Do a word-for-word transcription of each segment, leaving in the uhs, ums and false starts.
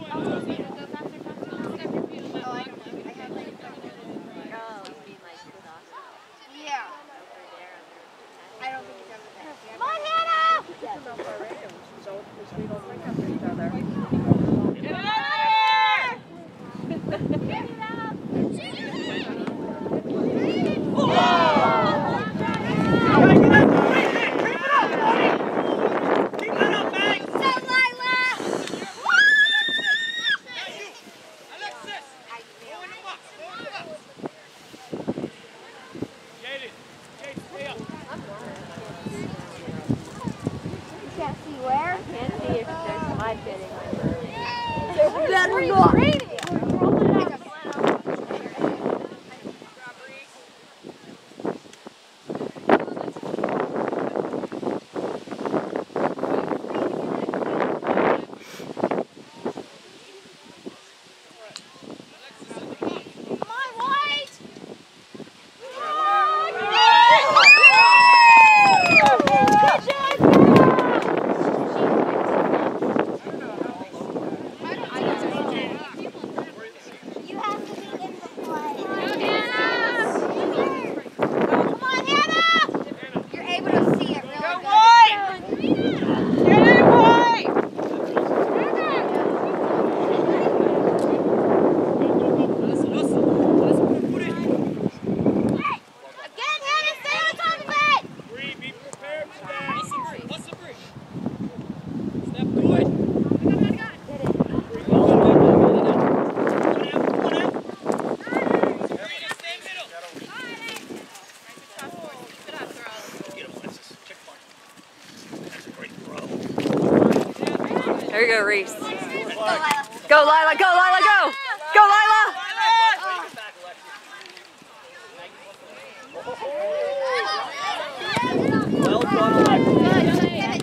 There you go, Reese. Go, Lila. Go, Lila. Go, Lila. Go. Go, Lila. Well done, Alexa.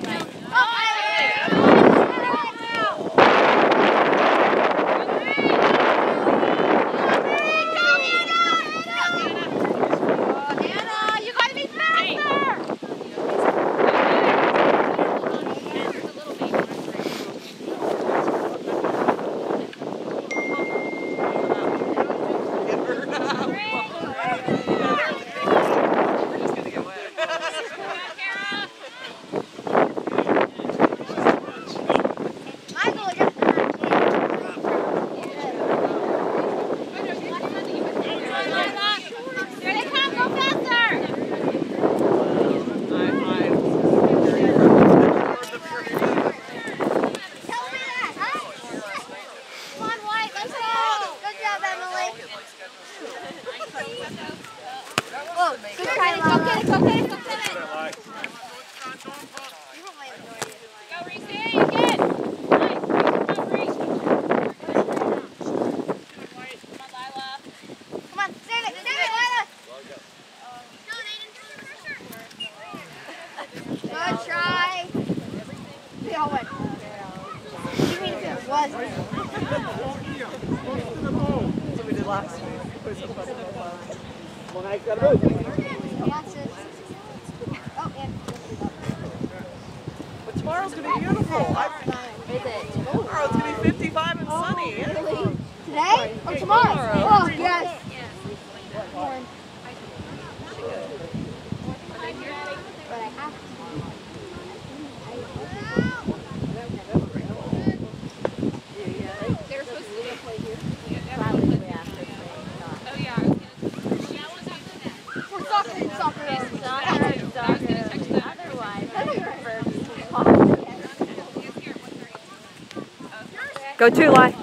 But tomorrow's going to be beautiful. I, tomorrow's going to be fifty-five and sunny. Really? Today or tomorrow? tomorrow? Oh, yes. But I have to. They're supposed to play here. Oh, yeah. For soccer, soccer. Go two, Lai.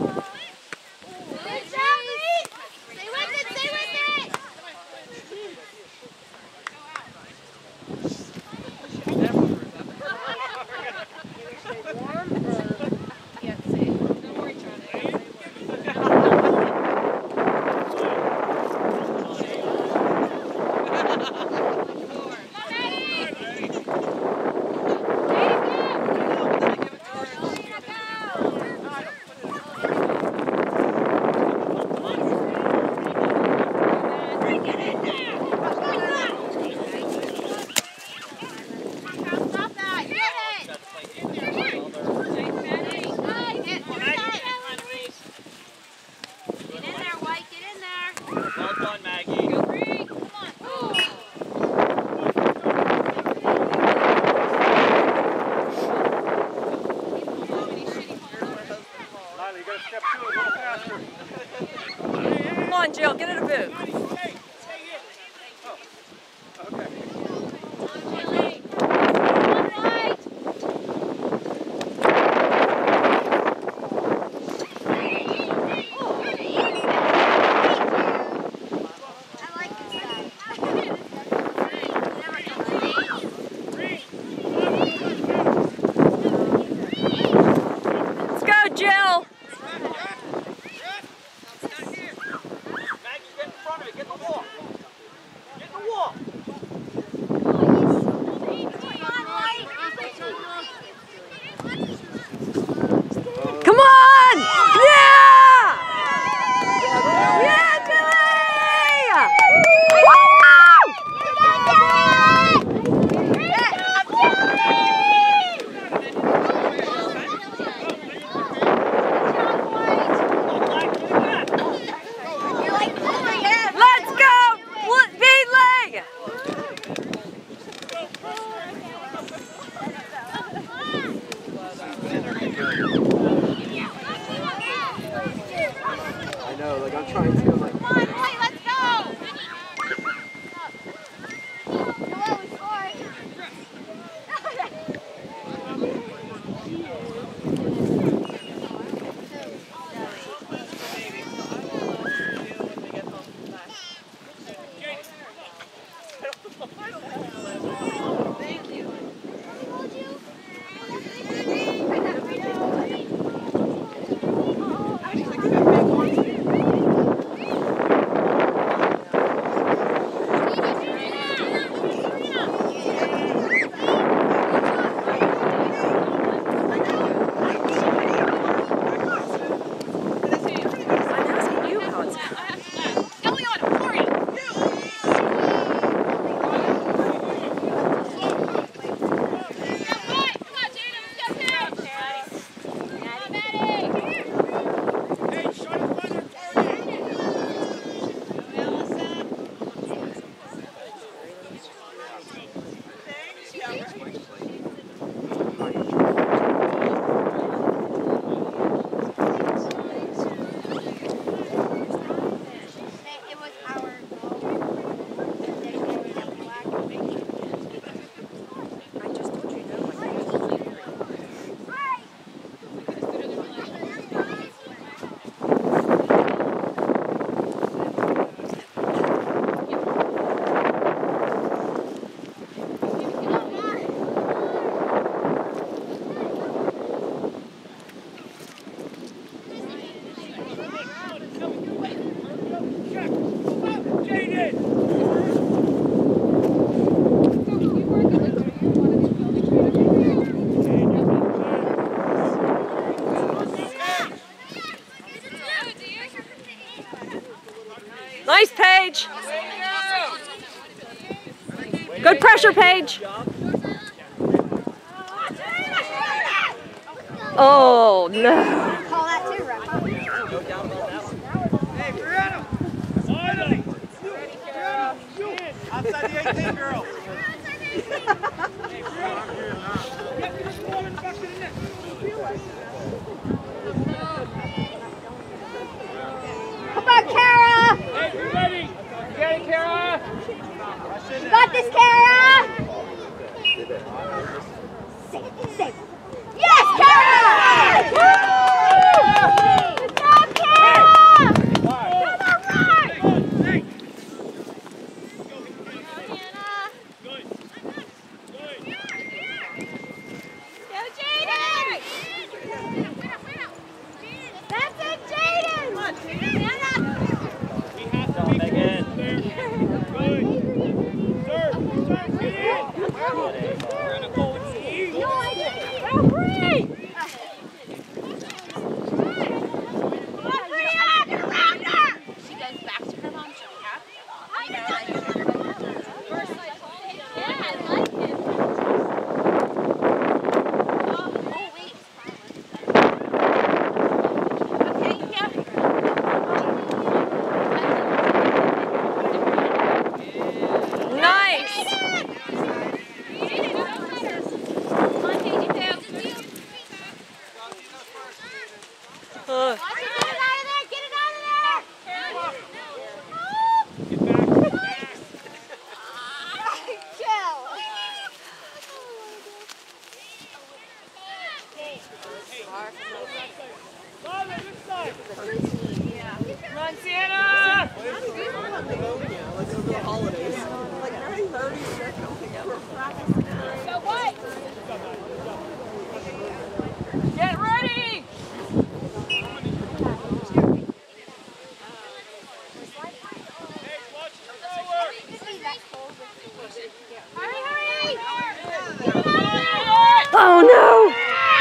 gotta step two a little faster. Come on, Jill, get it a boot. Let's go, Jill. Come on! Yeah! Yeah, Billy! Let's go, Beadling! I know, like I'm trying to like. Come on, play, let's go! Hello, we scored. Nice, Paige. Good pressure, Paige. Oh, no. Call that too, Ref. Hey, Brianna! Finally! Outside the eighteen, girl! Hey, Brianna! Get this woman back to the net! Come on, Kara! Hey, you ready? Get it, Kara! You got this, Kara! Save it, save it. Yes, Kara! Woo! Good job, Kara! Come on, right! Ugh. Get it out of there! Get it out of there! Get back, get back. Chill. Run, Sienna! Let's go to the holidays. Like every thirty minutes, I'm thinking we're practicing. Go white! Get ready! Hurry, hurry! Oh no!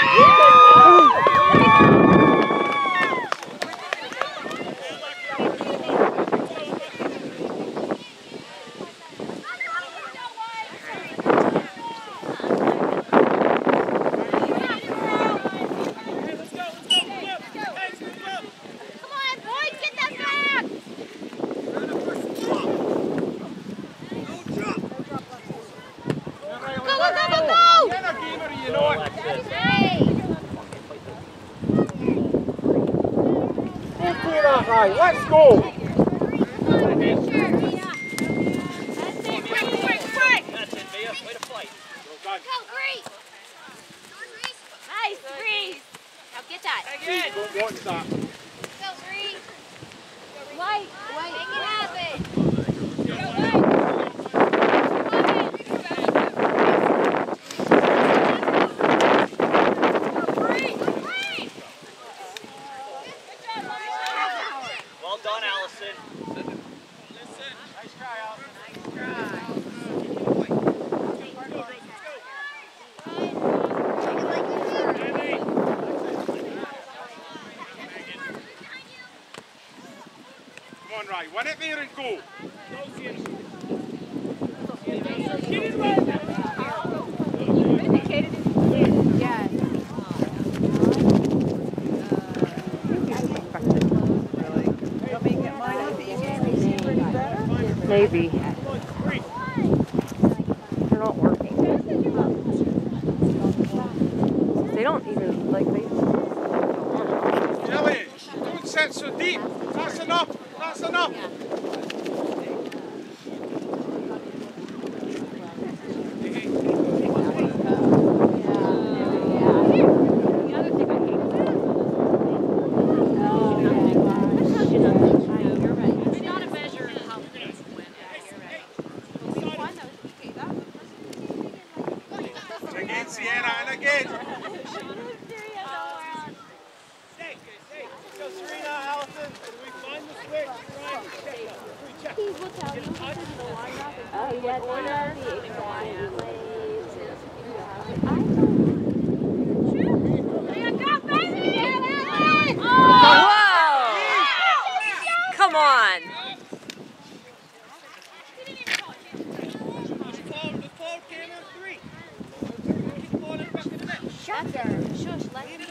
Come on, boys, get that back! Go, go, go, go, go! Sienna, give her, you know it. Hey! Sienna, right, let's go. Go, Grease! Nice, Grease! Now get that. Again. Go, watch that. Go, Grease! White, white. Make it happen. Go, white. Well done, Allison. Nice try, Allison. Come on, Ray. Win it there and go. Maybe. They're not working. They don't even, like, they Ellie, don't sit so deep. That's enough. That's enough. Again, Sienna, and again. Stay, stay. Go, Serena, Allison. Can we find the switch? Right. Check it. Check it. Oh, yeah, Whoa! Come on! Shut her. Shush, let him